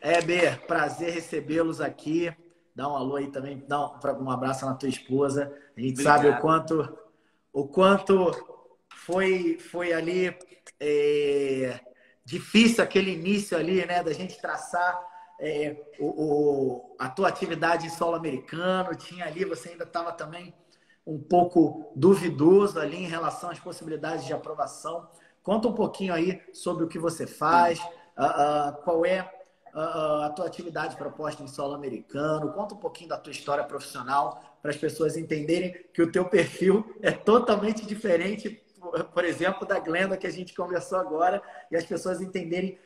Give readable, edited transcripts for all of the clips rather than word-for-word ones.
Heber, prazer recebê-los aqui. Dá um alô aí também, dá um abraço na tua esposa. A gente sabe Obrigado. o quanto foi ali difícil aquele início ali, né? Da gente traçar a tua atividade em solo americano. Tinha ali, você ainda estava também um pouco duvidoso ali em relação às possibilidades de aprovação. Conta um pouquinho aí sobre o que você faz, qual é a tua atividade proposta em solo americano. Conta um pouquinho da tua história profissional para as pessoas entenderem que o teu perfil é totalmente diferente, por exemplo, da Glenda que a gente conversou agora, e as pessoas entenderem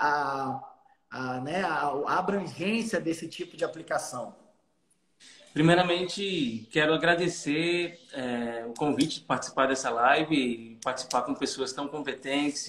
né, a abrangência desse tipo de aplicação. Primeiramente, quero agradecer o convite de participar dessa live e participar com pessoas tão competentes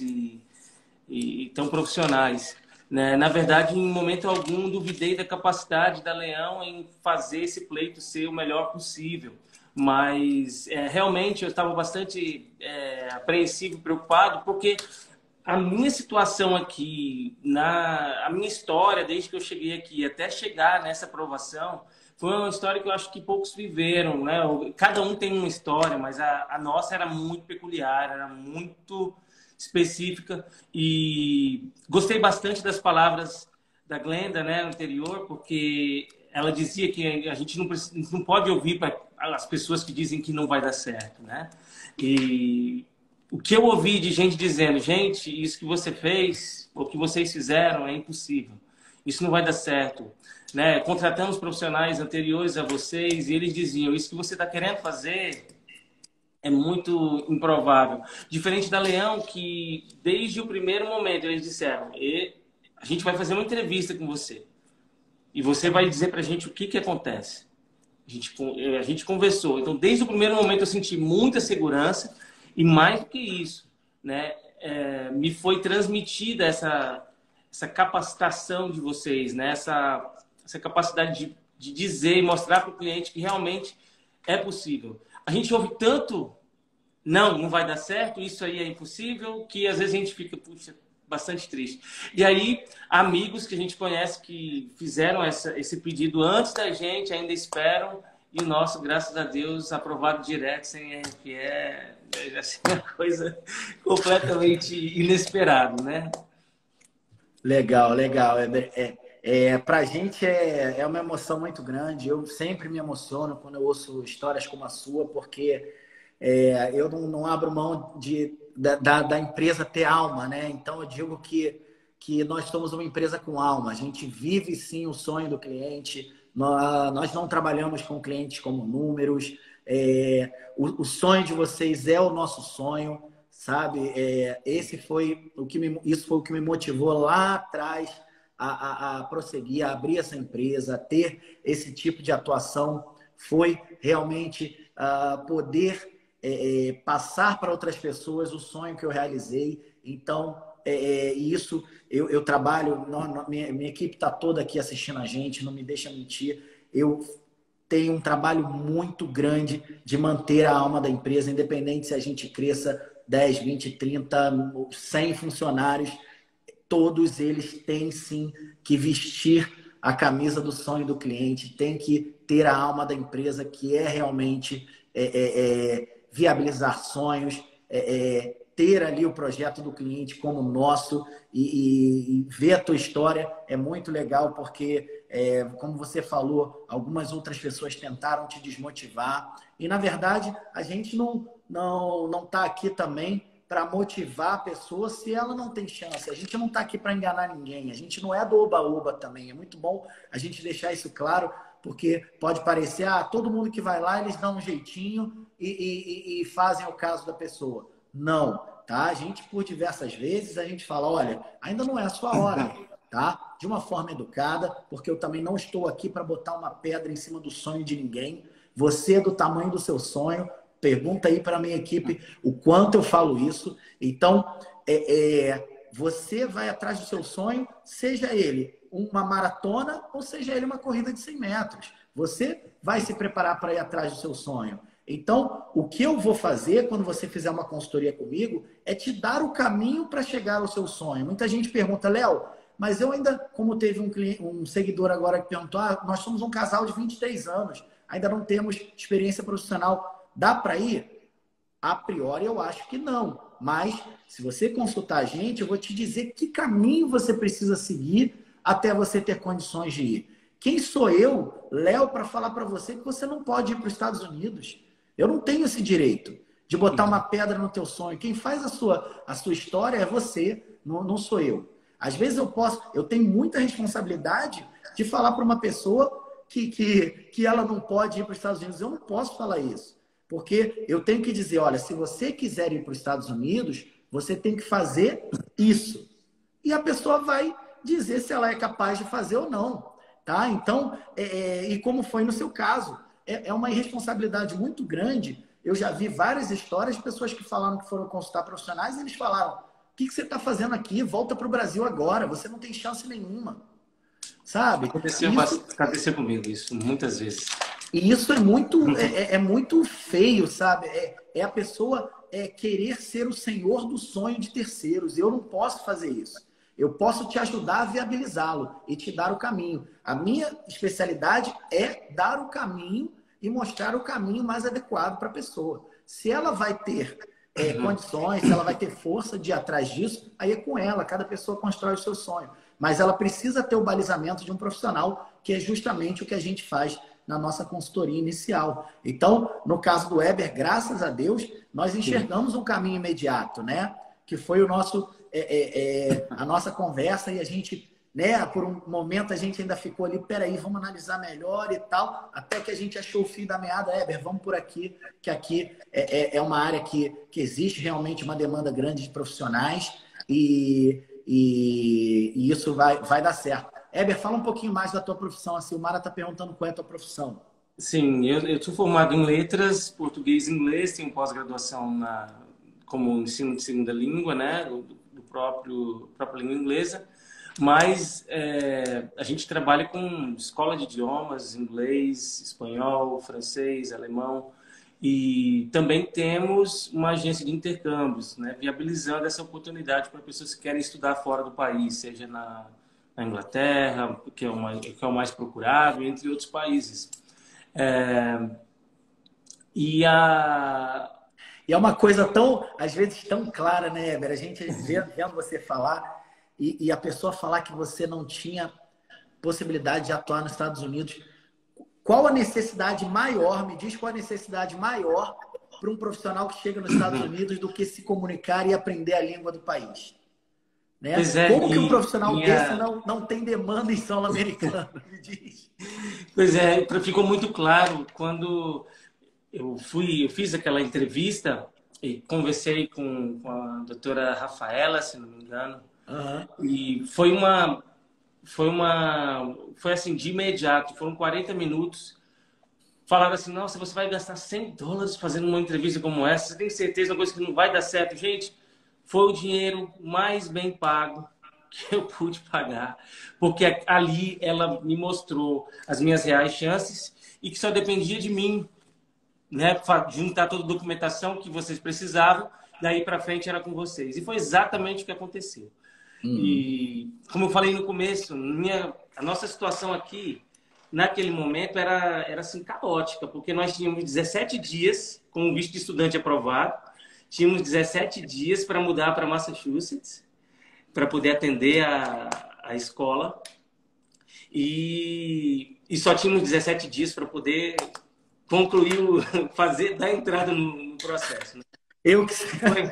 e tão profissionais. Né? Na verdade, em momento algum, duvidei da capacidade da Leão em fazer esse pleito ser o melhor possível. Mas, realmente, eu estava bastante apreensivo, preocupado, porque a minha situação aqui, a minha história, desde que eu cheguei aqui até chegar nessa aprovação, foi uma história que eu acho que poucos viveram, né? Cada um tem uma história, mas a nossa era muito peculiar, era muito específica, e gostei bastante das palavras da Glenda, né, anterior, porque ela dizia que a gente não pode ouvir para as pessoas que dizem que não vai dar certo, né? E o que eu ouvi de gente dizendo, gente, isso que você fez, ou que vocês fizeram é impossível, isso não vai dar certo. Né? Contratamos profissionais anteriores a vocês e eles diziam, isso que você está querendo fazer é muito improvável. Diferente da Leão, que desde o primeiro momento eles disseram, a gente vai fazer uma entrevista com você e você vai dizer para a gente o que acontece. A gente conversou. Então, desde o primeiro momento eu senti muita segurança e mais do que isso, né? Me foi transmitida essa capacitação de vocês, né? Essa capacidade de dizer e mostrar para o cliente que realmente é possível. A gente ouve tanto, não vai dar certo, isso aí é impossível, que às vezes a gente fica, puxa, bastante triste. E aí, amigos que a gente conhece que fizeram esse pedido antes da gente, ainda esperam, e o nosso, graças a Deus, aprovado direto, sem RFE, é assim, uma coisa completamente inesperada, né? Legal, legal. Para a gente é uma emoção muito grande. Eu sempre me emociono quando eu ouço histórias como a sua, porque eu não abro mão da empresa ter alma, né? Então eu digo que nós somos uma empresa com alma. A gente vive sim o sonho do cliente. Nós não trabalhamos com clientes como números. O sonho de vocês é o nosso sonho. Sabe, isso foi o que me motivou lá atrás a prosseguir, a abrir essa empresa, a ter esse tipo de atuação. Foi realmente poder passar para outras pessoas o sonho que eu realizei. Então, isso eu trabalho, minha equipe está toda aqui assistindo a gente, não me deixa mentir. Eu tenho um trabalho muito grande de manter a alma da empresa, independente se a gente cresça 10, 20, 30, 100 funcionários, todos eles têm sim que vestir a camisa do sonho do cliente, tem que ter a alma da empresa, que é realmente viabilizar sonhos, ter ali o projeto do cliente como nosso e ver a tua história é muito legal, porque, como você falou, algumas outras pessoas tentaram te desmotivar e, na verdade, a gente não está aqui também para motivar a pessoa se ela não tem chance. A gente não está aqui para enganar ninguém. A gente não é do oba-oba também. É muito bom a gente deixar isso claro, porque pode parecer, todo mundo que vai lá, eles dão um jeitinho e fazem o caso da pessoa. Não, tá? A gente, por diversas vezes, a gente fala, olha, ainda não é a sua hora, tá? De uma forma educada, porque eu também não estou aqui para botar uma pedra em cima do sonho de ninguém. Você é do tamanho do seu sonho. Pergunta aí para a minha equipe o quanto eu falo isso. Então, você vai atrás do seu sonho, seja ele uma maratona ou seja ele uma corrida de 100 metros. Você vai se preparar para ir atrás do seu sonho. Então, o que eu vou fazer quando você fizer uma consultoria comigo é te dar o caminho para chegar ao seu sonho. Muita gente pergunta, Léo, Mas eu ainda, como teve um seguidor agora que perguntou, nós somos um casal de 23 anos, ainda não temos experiência profissional, dá para ir? A priori, eu acho que não. Mas, se você consultar a gente, eu vou te dizer que caminho você precisa seguir até você ter condições de ir. Quem sou eu, Léo, para falar para você que você não pode ir para os Estados Unidos? Eu não tenho esse direito de botar uma pedra no teu sonho. Quem faz a sua história é você, não sou eu. Às vezes eu tenho muita responsabilidade de falar para uma pessoa que ela não pode ir para os Estados Unidos. Eu não posso falar isso. Porque eu tenho que dizer, olha, se você quiser ir para os Estados Unidos, você tem que fazer isso. E a pessoa vai dizer se ela é capaz de fazer ou não. Tá? Então, e como foi no seu caso, é uma irresponsabilidade muito grande. Eu já vi várias histórias de pessoas que falaram que foram consultar profissionais e eles falaram, o que você está fazendo aqui? Volta para o Brasil agora, você não tem chance nenhuma. Sabe? Aconteceu comigo isso, muitas vezes. E isso é muito feio, sabe? É a pessoa querer ser o senhor do sonho de terceiros. Eu não posso fazer isso. Eu posso te ajudar a viabilizá-lo e te dar o caminho. A minha especialidade é dar o caminho e mostrar o caminho mais adequado para a pessoa. Se ela vai ter condições, se ela vai ter força de ir atrás disso, aí é com ela. Cada pessoa constrói o seu sonho. Mas ela precisa ter o balizamento de um profissional, que é justamente o que a gente faz na nossa consultoria inicial. Então, no caso do Weber, graças a Deus, nós enxergamos um caminho imediato, né? Que foi o nosso, a nossa conversa e a gente, né? Por um momento a gente ainda ficou ali, peraí, vamos analisar melhor e tal, até que a gente achou o fim da meada. Weber, vamos por aqui, que aqui é uma área que existe realmente uma demanda grande de profissionais e isso vai dar certo. Weber, fala um pouquinho mais da tua profissão. A Silmara está perguntando qual é a tua profissão. Sim, eu sou formado em letras, português e inglês, tenho pós-graduação como ensino de segunda língua, né, do própria língua inglesa, mas a gente trabalha com escola de idiomas, inglês, espanhol, francês, alemão, e também temos uma agência de intercâmbios, né, viabilizando essa oportunidade para pessoas que querem estudar fora do país, seja na Inglaterra, que é o mais procurado, entre outros países. E é uma coisa tão, às vezes, tão clara, né, Eber? A gente vendo você falar e a pessoa falar que você não tinha possibilidade de atuar nos Estados Unidos. Qual a necessidade maior, me diz qual a necessidade maior para um profissional que chega nos Estados Unidos do que se comunicar e aprender a língua do país? Né? Como que um profissional desse não tem demanda em solo americano? Me diz. Pois é, ficou muito claro quando eu fiz aquela entrevista e conversei com a doutora Rafaela, se não me engano, e foi assim, de imediato, foram 40 minutos. Falaram assim, nossa, você vai gastar $100 fazendo uma entrevista como essa, você tem certeza de uma coisa que não vai dar certo? Gente, foi o dinheiro mais bem pago que eu pude pagar, porque ali ela me mostrou as minhas reais chances e que só dependia de mim, né, juntar toda a documentação que vocês precisavam, daí para frente era com vocês. E foi exatamente o que aconteceu. E como eu falei no começo, a nossa situação aqui, naquele momento, era assim, caótica, porque nós tínhamos 17 dias com o visto de estudante aprovado, tínhamos 17 dias para mudar para Massachusetts, para poder atender a escola, e só tínhamos 17 dias para poder concluir, dar entrada no processo. Né? Eu que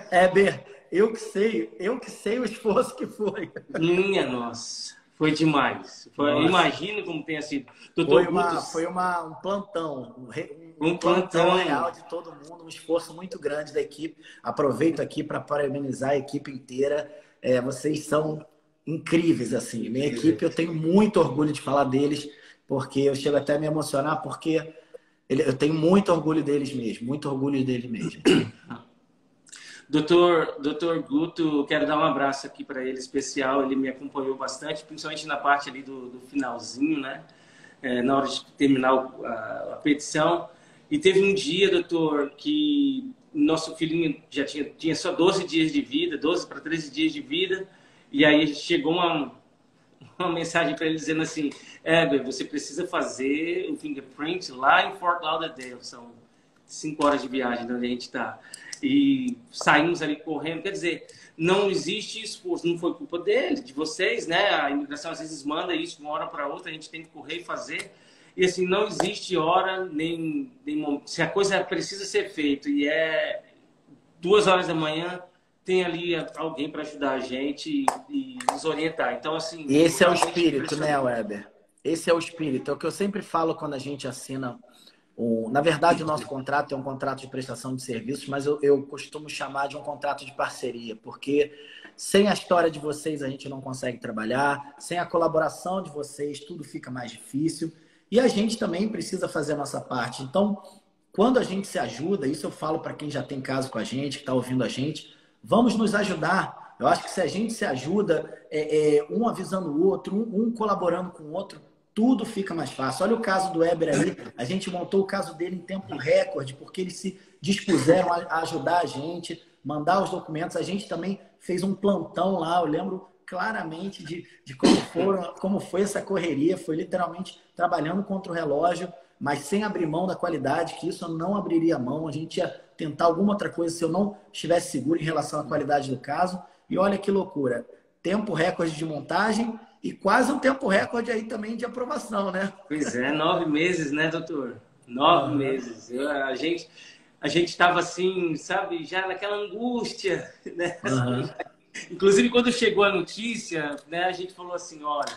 sei o esforço que foi. Minha nossa, foi demais. Imagina como tenha sido. Foi um plantão, um plantão real de todo mundo, um esforço muito grande da equipe. Aproveito aqui para parabenizar a equipe inteira. Vocês são incríveis, assim. Minha equipe, eu tenho muito orgulho de falar deles, porque eu chego até a me emocionar, porque eu tenho muito orgulho deles mesmo, muito orgulho deles mesmo. Doutor Guto, quero dar um abraço aqui para ele especial. Ele me acompanhou bastante, principalmente na parte ali do finalzinho, né? Na hora de terminar a petição. E teve um dia, doutor, que nosso filhinho já tinha só 12 dias de vida, 12 para 13 dias de vida. E aí chegou uma mensagem para ele dizendo assim, Heber, você precisa fazer o fingerprint lá em Fort Lauderdale, são 5 horas de viagem de onde a gente está. E saímos ali correndo, quer dizer, não existe esforço, não foi culpa dele, de vocês, né? A imigração às vezes manda isso de uma hora para outra, a gente tem que correr e fazer. E assim, não existe hora, nem momento. Se a coisa precisa ser feita e é 2 horas da manhã, tem ali alguém para ajudar a gente e nos orientar. Então, assim, Esse é o espírito, né, Weber? Esse é o espírito. É o que eu sempre falo quando a gente assina. Na verdade, o nosso contrato é um contrato de prestação de serviços, mas eu costumo chamar de um contrato de parceria, porque sem a história de vocês a gente não consegue trabalhar, sem a colaboração de vocês tudo fica mais difícil e a gente também precisa fazer a nossa parte. Então, quando a gente se ajuda, isso eu falo para quem já tem caso com a gente, que está ouvindo a gente, vamos nos ajudar. Eu acho que se a gente se ajuda, um avisando o outro, um colaborando com o outro, tudo fica mais fácil. Olha o caso do Weber aí, a gente montou o caso dele em tempo recorde, porque eles se dispuseram a ajudar a gente, mandar os documentos. A gente também fez um plantão lá, eu lembro claramente de como foi essa correria, foi literalmente trabalhando contra o relógio, mas sem abrir mão da qualidade, que isso eu não abriria mão. A gente ia tentar alguma outra coisa se eu não estivesse seguro em relação à qualidade do caso. E olha que loucura, tempo recorde de montagem e quase um tempo recorde aí também de aprovação, né? Pois é, 9 meses, né, doutor? 9 meses. A gente estava assim, sabe, já naquela angústia, né? Inclusive, quando chegou a notícia, né, a gente falou assim, olha,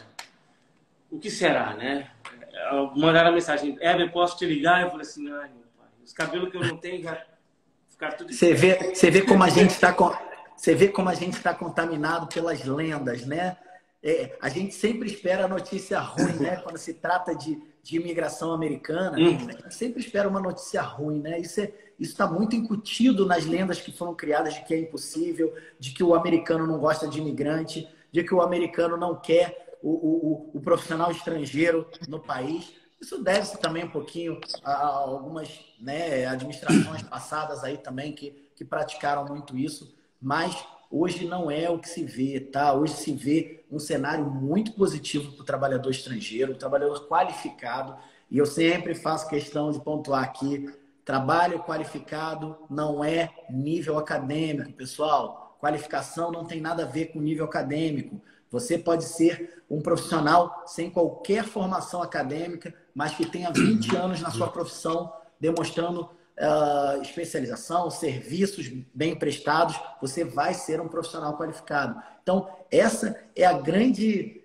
o que será, né? Mandaram a mensagem, Heber, posso te ligar? Eu falei assim, ai, meu pai, os cabelos que eu não tenho já ficaram tudo... Você vê como a gente está... Você vê como a gente está contaminado pelas lendas, né? A gente sempre espera a notícia ruim, né? Quando se trata de imigração americana, a gente sempre espera uma notícia ruim, né? Isso está muito incutido nas lendas que foram criadas de que é impossível, de que o americano não gosta de imigrante, de que o americano não quer o profissional estrangeiro no país. Isso deve-se também um pouquinho a algumas, né, administrações passadas aí também que praticaram muito isso, mas hoje não é o que se vê, tá? Hoje se vê um cenário muito positivo para o trabalhador estrangeiro, um trabalhador qualificado, e eu sempre faço questão de pontuar aqui, trabalho qualificado não é nível acadêmico, pessoal. Qualificação não tem nada a ver com nível acadêmico. Você pode ser um profissional sem qualquer formação acadêmica, mas que tenha 20 anos na sua profissão, demonstrando especialização, serviços bem prestados, você vai ser um profissional qualificado. Então, essa é a grande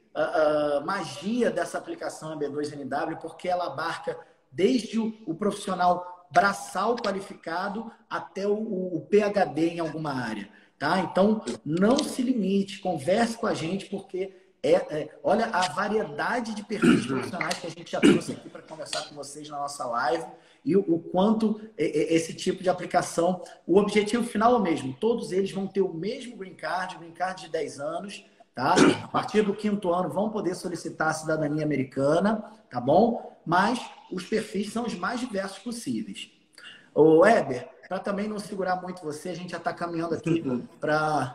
magia dessa aplicação AB2NW, porque ela abarca desde o profissional braçal qualificado até o PhD em alguma área. Tá? Então, não se limite, converse com a gente, porque olha a variedade de perfis profissionais que a gente já trouxe aqui para conversar com vocês na nossa live e o quanto esse tipo de aplicação, o objetivo final é o mesmo, todos eles vão ter o mesmo green card de 10 anos, tá? A partir do 5º ano vão poder solicitar a cidadania americana, tá bom? Mas os perfis são os mais diversos possíveis. Ô, Heber, para também não segurar muito você, a gente já está caminhando aqui para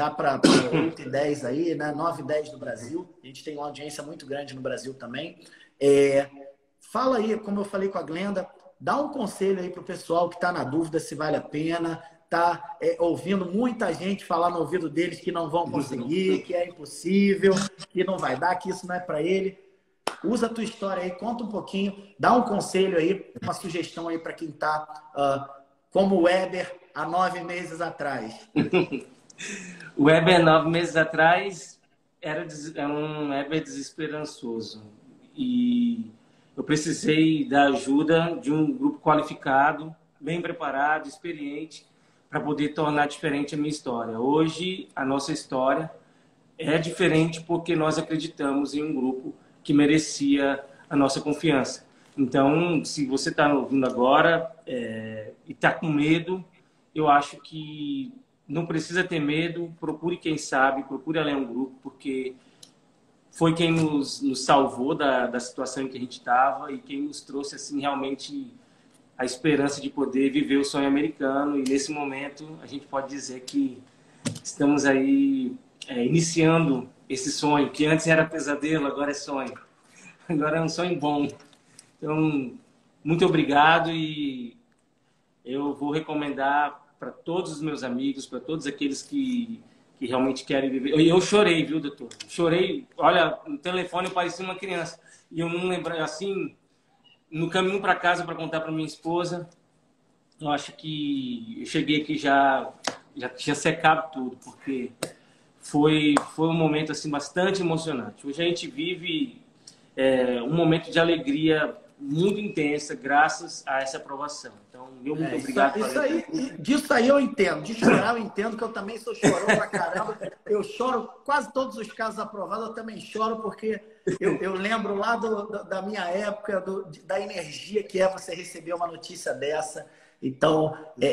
8h10 aí, né? 9h10 no Brasil. A gente tem uma audiência muito grande no Brasil também. Fala aí, como eu falei com a Glenda, dá um conselho aí para o pessoal que está na dúvida se vale a pena, está ouvindo muita gente falar no ouvido deles que não vão conseguir, que é impossível, que não vai dar, que isso não é para ele. Usa a tua história aí, conta um pouquinho, dá um conselho aí, uma sugestão aí para quem está como o Weber há 9 meses atrás. O Weber, 9 meses atrás, era um Weber desesperançoso. E eu precisei da ajuda de um grupo qualificado, bem preparado, experiente, para poder tornar diferente a minha história. Hoje, a nossa história é diferente porque nós acreditamos em um grupo que merecia a nossa confiança. Então, se você está ouvindo agora e está com medo, eu acho que não precisa ter medo, procure quem sabe, procure ler um grupo, porque foi quem nos salvou da situação em que a gente estava e quem nos trouxe assim realmente a esperança de poder viver o sonho americano. E nesse momento a gente pode dizer que estamos aí iniciando esse sonho, que antes era pesadelo, agora é sonho. Agora é um sonho bom. Então, muito obrigado e eu vou recomendar para todos os meus amigos, para todos aqueles que realmente querem viver. Eu chorei, viu, doutor? Chorei. Olha, no telefone eu parecia uma criança. E eu não lembro, assim, no caminho para casa para contar para minha esposa, eu acho que eu cheguei aqui já tinha secado tudo, porque foi um momento assim bastante emocionante. Hoje a gente vive um momento de alegria muito intensa graças a essa aprovação. Então, muito obrigado. Disso aí eu entendo. De chorar eu entendo, que eu também sou chorão pra caramba. Eu choro quase todos os casos aprovados, eu também choro porque eu lembro lá da minha época, da energia que é você receber uma notícia dessa. Então,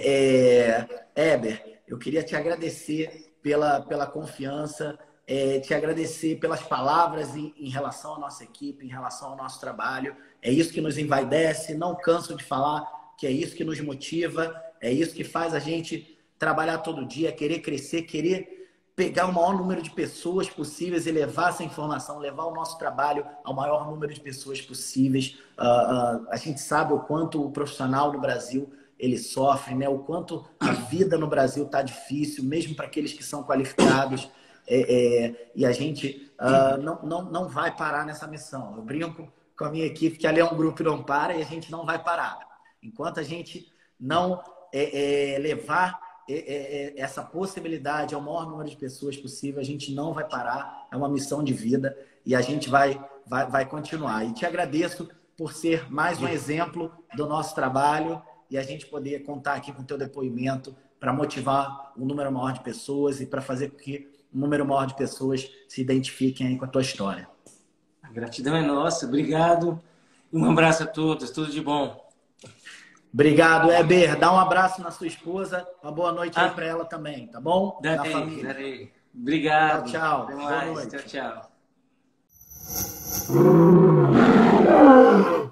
Heber, eu queria te agradecer pela confiança, te agradecer pelas palavras em relação à nossa equipe, em relação ao nosso trabalho. É isso que nos envaidece, não canso de falar que é isso que nos motiva, é isso que faz a gente trabalhar todo dia, querer crescer, querer pegar o maior número de pessoas possíveis e levar essa informação, levar o nosso trabalho ao maior número de pessoas possíveis. A gente sabe o quanto o profissional no Brasil ele sofre, né? O quanto a vida no Brasil está difícil, mesmo para aqueles que são qualificados. E a gente não vai parar nessa missão. Eu brinco com a minha equipe que ali é um grupo que não para e a gente não vai parar. Enquanto a gente não levar essa possibilidade ao maior número de pessoas possível, a gente não vai parar. É uma missão de vida e a gente vai continuar. E te agradeço por ser mais um exemplo do nosso trabalho e a gente poder contar aqui com o teu depoimento para motivar um número maior de pessoas e para fazer com que um número maior de pessoas se identifiquem aí com a tua história. A gratidão é nossa. Obrigado. Um abraço a todos. Tudo de bom. Obrigado, Heber. Dá um abraço na sua esposa. Uma boa noite aí para ela também, tá bom? Darei. Obrigado. Tchau. Boa noite. Tchau.